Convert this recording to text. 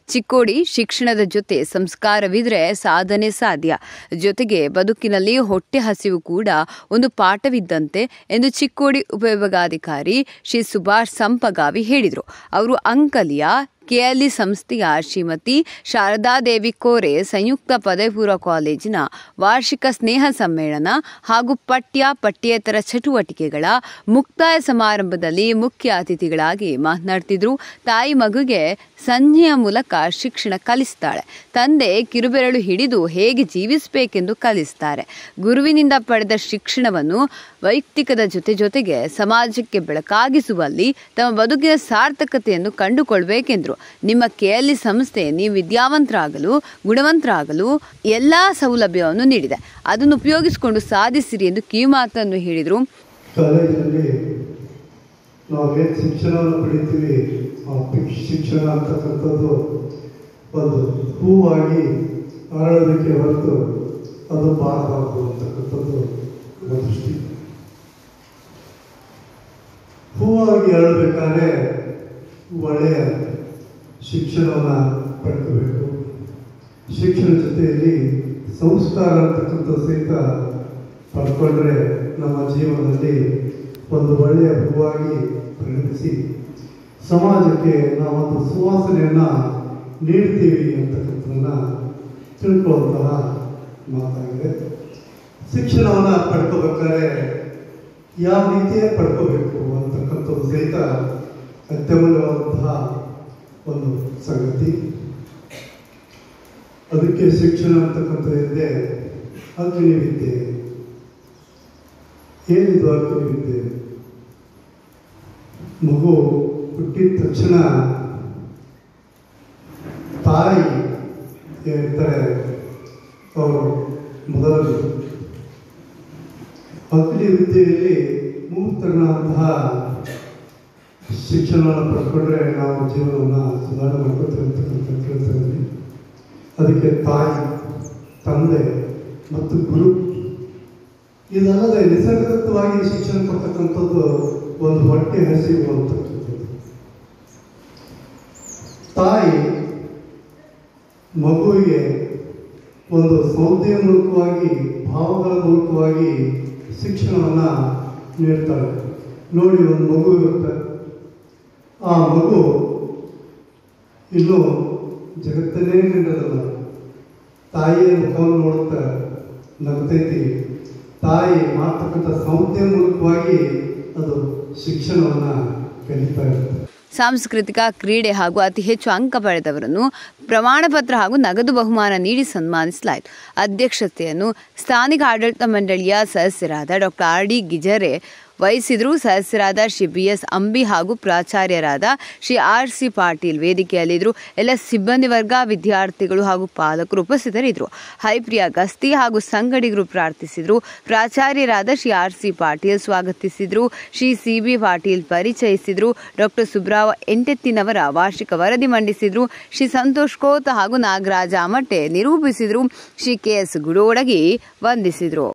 ಚಿಕ್ಕೋಡಿ ಶಿಕ್ಷಣದ ಜೊತೆ ಸಂಸ್ಕಾರವಿದ್ರೆ ಸಾಧನೆ ಸಾಧ್ಯ. ಜೊತೆಗೆ ಬದುಕಿನಲ್ಲಿ ಹೊಟ್ಟೆ ಹಸಿವು ಕೂಡ ಒಂದು ಪಾಠವಿದ್ದಂತೆ ಎಂದು ಚಿಕ್ಕೋಡಿ ಉಪವಿಭಾಗಾಧಿಕಾರಿ ಶ್ರೀ ಸುಭಾಷ್ ಸಂಪಗಾವಿ ಹೇಳಿದರು. ಅವರು ಅಂಕಲಿಯ ಕೆಎಲ್ಇ ಸಂಸ್ಥೆಯ ಶ್ರೀಮತಿ ಶಾರದಾದೇವಿ ಕೋರೆ ಸಂಯುಕ್ತ ಪದವಿಪೂರ್ವ ಕಾಲೇಜಿನ ವಾರ್ಷಿಕ ಸ್ನೇಹ ಸಮ್ಮೇಳನ ಹಾಗೂ ಪಠ್ಯೇತರ ಚಟುವಟಿಕೆಗಳ ಮುಕ್ತಾಯ ಸಮಾರಂಭದಲ್ಲಿ ಮುಖ್ಯ ಅತಿಥಿಗಳಾಗಿ ಮಾತನಾಡ್ತಿದ್ರು. ತಾಯಿ ಮಗುಗೆ ಸಂಜ್ಞೆಯ ಮೂಲಕ ಶಿಕ್ಷಣ ಕಲಿಸ್ತಾಳೆ. ತಂದೆ ಕಿರುಬೆರಳು ಹಿಡಿದು ಹೇಗೆ ಜೀವಿಸಬೇಕೆಂದು ಕಲಿಸ್ತಾರೆ. ಗುರುವಿನಿಂದ ಪಡೆದ ಶಿಕ್ಷಣವನ್ನು ವೈಯಕ್ತಿಕದ ಜೊತೆಗೆ ಸಮಾಜಕ್ಕೆ ಬೆಳಕಾಗಿಸುವಲ್ಲಿ ತಮ್ಮ ಬದುಕಿನ ಸಾರ್ಥಕತೆಯನ್ನು ಕಂಡುಕೊಳ್ಬೇಕೆಂದರು. ನಿಮ್ಮ ಕೆಎಲ್ಇ ಸಂಸ್ಥೆ ನೀವು ವಿದ್ಯಾವಂತರಾಗಲು ಗುಣವಂತರಾಗಲು ಎಲ್ಲಾ ಸೌಲಭ್ಯವನ್ನು ನೀಡಿದೆ. ಅದನ್ನು ಉಪಯೋಗಿಸಿಕೊಂಡು ಸಾಧಿಸಿರಿ ಎಂದು ಕಿವಿಮಾತನ್ನು ಹೇಳಿದರು. ಕಾಲೇಜಿನಲ್ಲಿ ನಾವು ಏನು ಶಿಕ್ಷಣವನ್ನು ಪಡಿತೀವಿ, ಆ ಶಿಕ್ಷಣ ಅಂತಕ್ಕಂಥದ್ದು ಒಂದು ಹೂವಾಗಿ ಅರಳೋದಕ್ಕೆ ಹೊರತು ಅದು ಬಾರಬಾರದು ಅಂತಕ್ಕಂಥದ್ದು ದೃಷ್ಟಿ. ಹೂವಾಗಿ ಅರಳಬೇಕಾದ್ರೆ ಒಳ್ಳೆಯ ಶಿಕ್ಷಣವನ್ನು ಪಡ್ಕೋಬೇಕು. ಶಿಕ್ಷಣ ಜೊತೆಯಲ್ಲಿ ಸಂಸ್ಕಾರ ಅಂತಕ್ಕಂಥ ಸಹಿತ ಪಡ್ಕೊಂಡ್ರೆ ನಮ್ಮ ಜೀವನದಲ್ಲಿ ಒಂದು ಒಳ್ಳೆಯ ಹೂವಾಗಿ ಪರಿಣಮಿಸಿ ಸಮಾಜಕ್ಕೆ ನಾವೊಂದು ಸುವಾಸನೆಯನ್ನು ನೀಡ್ತೀವಿ ಅಂತಕ್ಕಂಥದ್ದನ್ನು ತಿಳ್ಕೊಳ್ಳುವಂತಹ ಮಾತಾಗಿದೆ. ಶಿಕ್ಷಣವನ್ನು ಪಡ್ಕೋಬೇಕಾದ್ರೆ ಯಾವ ರೀತಿಯೇ ಪಡ್ಕೋಬೇಕು ಅಂತಕ್ಕಂಥದ್ದು ಸಹಿತ ಅತ್ಯಮೂಲ್ಯವಾದಂತಹ ಒಂದು ಸಂಗತಿ. ಅದಕ್ಕೆ ಶಿಕ್ಷಣ ಅಂತಕ್ಕಂಥದ್ದೇ ಅಗ್ನಿವಿದ್ಯೆ. ಏನಿದು ಅಗ್ನಿವಿದ್ಯೆ? ಮಗು ಹುಟ್ಟಿದ ತಕ್ಷಣ ತಾಯಿ ಏನಿರ್ತಾರೆ ಅವರು ಮೊದಲು ಅಗ್ನಿವಿದ್ಯೆಯಲ್ಲಿ ಮೂರ್ತರನಾದಂತಹ ಶಿಕ್ಷಣವನ್ನು ಪಡ್ಕೊಂಡ್ರೆ ನಾವು ಜೀವನವನ್ನು ಸುಧಾರಣೆ ಮಾಡ್ಕೊತೀವಿ ಅಂತಕ್ಕಂಥ ಕೇಳ್ತೀವಿ. ಅದಕ್ಕೆ ತಾಯಿ, ತಂದೆ ಮತ್ತು ಗುರು ಇದಲ್ಲದೆ ನಿಸರ್ಗದತ್ತವಾಗಿ ಶಿಕ್ಷಣ ಕೊಡ್ತಕ್ಕಂಥದ್ದು ಒಂದು ಹೊಟ್ಟೆ ಹಸಿವು ಅಂತಕ್ಕಂಥದ್ದು. ತಾಯಿ ಮಗುವಿಗೆ ಒಂದು ಸೌಂದರ್ಯ ಮೂಲಕವಾಗಿ ಭಾವಗಳ ಮೂಲಕವಾಗಿ ಶಿಕ್ಷಣವನ್ನು ನೀಡ್ತಾಳೆ. ನೋಡಿ, ಒಂದು ಮಗು ಇರುತ್ತೆ, ಆ ಮಗು ಇನ್ನೂ ಜಗತ್ತನ್ನೇ ಕಂಡದಲ್ಲ, ತಾಯಿಯ ಮುಖವನ್ನು ನೋಡುತ್ತಾ ನಗ್ತೈತಿ. ತಾಯಿ ಮಾಡ್ತಕ್ಕಂಥ ಸೌಂದರ್ಯ ಮೂಲಕವಾಗಿ ಅದು ಶಿಕ್ಷಣವನ್ನು ಕಲಿತಾ ಇರುತ್ತೆ. ಸಾಂಸ್ಕೃತಿಕ, ಕ್ರೀಡೆ ಹಾಗೂ ಅತಿ ಹೆಚ್ಚು ಅಂಕ ಪಡೆದವರನ್ನು ಪ್ರಮಾಣ ಪತ್ರ ಹಾಗೂ ನಗದು ಬಹುಮಾನ ನೀಡಿ ಸನ್ಮಾನಿಸಲಾಯಿತು. ಅಧ್ಯಕ್ಷತೆಯನ್ನು ಸ್ಥಾನಿಕ ಆಡಳಿತ ಮಂಡಳಿಯ ಸದಸ್ಯರಾದ ಡಾಕ್ಟರ್ ಆರ್.ಡಿ. ಗಿಜರೆ ವಹಿಸಿದರು. ಸದಸ್ಯರಾದ ಶ್ರೀ ಬಿ.ಎಸ್. ಅಂಬಿ ಹಾಗೂ ಪ್ರಾಚಾರ್ಯರಾದ ಶ್ರೀ ಆರ್.ಸಿ. ಪಾಟೀಲ್ ವೇದಿಕೆಯಲ್ಲಿದ್ದರು. ಎಲ್ಲ ಸಿಬ್ಬಂದಿ ವರ್ಗ, ವಿದ್ಯಾರ್ಥಿಗಳು ಹಾಗೂ ಪಾಲಕರು ಉಪಸ್ಥಿತರಿದ್ದರು. ಹರಿಪ್ರಿಯಾ ಗಸ್ತಿ ಹಾಗೂ ಸಂಗಡಿಗರು ಪ್ರಾರ್ಥಿಸಿದರು. ಪ್ರಾಚಾರ್ಯರಾದ ಶ್ರೀ ಆರ್.ಸಿ. ಪಾಟೀಲ್ ಸ್ವಾಗತಿಸಿದರು. ಶ್ರೀ ಸಿ.ಬಿ. ಪಾಟೀಲ್ ಪರಿಚಯಿಸಿದರು. ಡಾಕ್ಟರ್ ಸುಬ್ರಾವ್ ಎಂಟೆತ್ತಿನವರ ವಾರ್ಷಿಕ ವರದಿ ಮಂಡಿಸಿದರು. ಶ್ರೀ ಸಂತೋಷ್ ಕೋತ್ ಹಾಗೂ ನಾಗರಾಜ ಮಟ್ಟೆ ನಿರೂಪಿಸಿದರು. ಶ್ರೀ ಕೆ.ಎಸ್. ಗುಡೋಡಗಿ ವಂದಿಸಿದರು.